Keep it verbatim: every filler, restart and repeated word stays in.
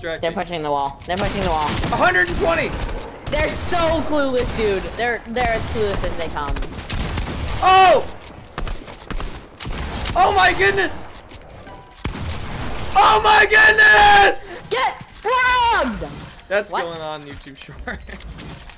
distracting. They're pushing the wall. They're pushing the wall. one hundred twenty! They're so clueless, dude. They're they're as clueless as they come. Oh! Oh my goodness! Oh my goodness! Get frogged! That's What? going on YouTube Shorts.